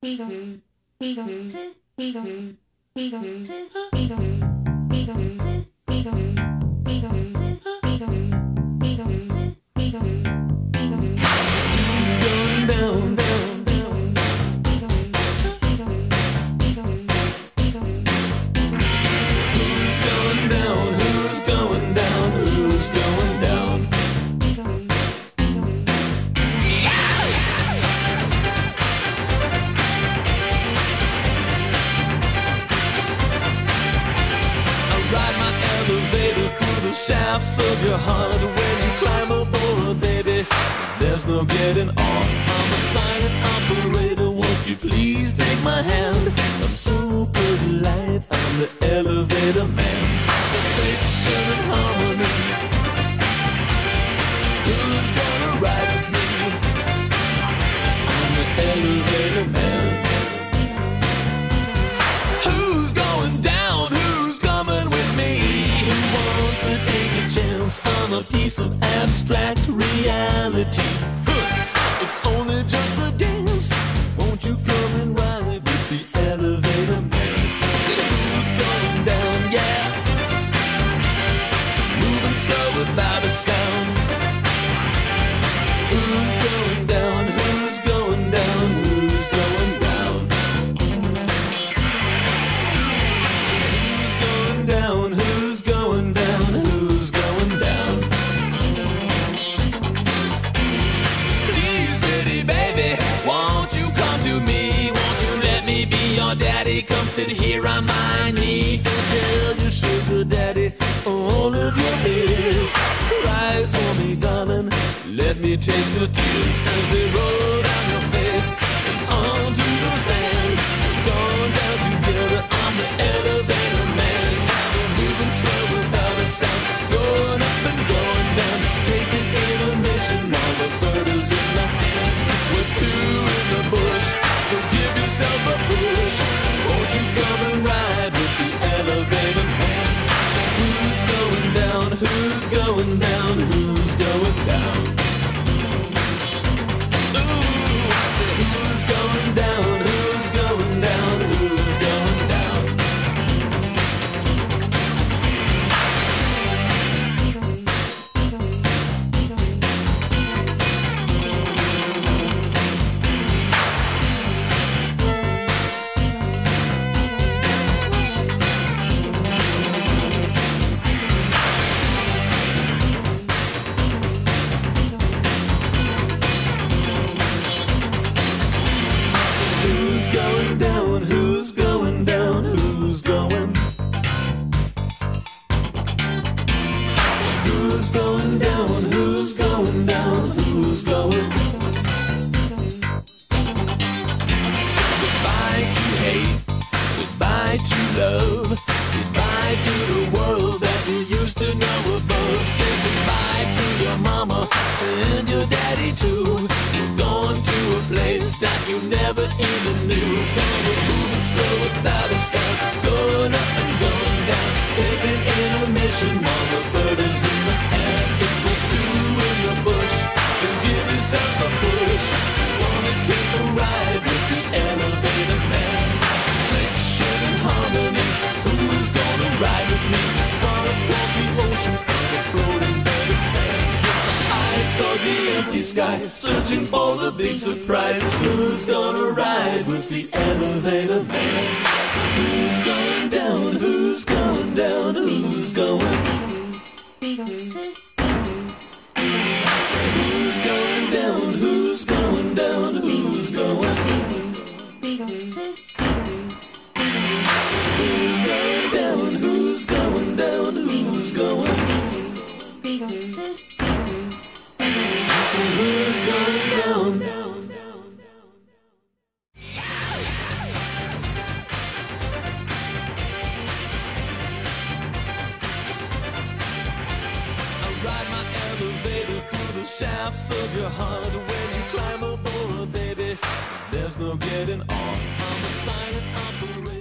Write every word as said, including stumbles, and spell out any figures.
Shafts of your heart when you climb aboard, baby. There's no getting off. I'm a silent operator. Won't you please take my hand? I'm so polite. I'm the elevator man. Perfection and harmony. Who's gonna ride with me? I'm the elevator man. Who's going down? Who's coming with me? Who wants to take a chance on a piece of abstract reality? Huh. It's only just a dance. Won't you come and ride with the elevator man? Who's going down? Yeah. Moving slow without a sound. Who's going down? Who's going down? Who's going down? Who's going down? Who's going down? Who's going down? Please, pretty baby, won't you come to me? Won't you let me be your daddy? Come sit here on my knee and tell your sugar daddy all of your fears. Cry for me, darling. Let me taste your tears as they roll down your face and onto the sand. Going down together, I'm the elevator man. We're moving slow without a sound. Going up and going down, taking intermission while the bird is in my hand. It's with two in the bush, so give yourself a push. Won't you come and ride with the elevator man? Who's going down? Who's going down? Who's going down? Who's going down? Who's going down? Who's going down? Who's going down? Who's going down? Who's going? Who's going down? Who's going down? Who's going? Say goodbye to hate, goodbye to love, goodbye to the world that we used to know above. Say goodbye to your mama and your daddy too. We're going to a place that you never even knew. Cause we're moving slow without a sound. Going up and going down, taking intermission while the bird is in the hand. It's with two in the bush, so give yourself a push. You wanna take a ride with the elevator man? Reflection and harmony. Who's gonna ride with me? Far across the ocean on a floating bed of sand. Eyes towards the empty sky, searching for the big surprise. Who's gonna ride with the elevator man? Who's going down? Who's going down? Who's going? Say who's going down? Who's going down? Who's going? Say who's going down? Who's going down? Who's going? Say who's going down? Ride my elevator through the shafts of your heart. When you climb aboard, baby, there's no getting off. I'm a silent operator.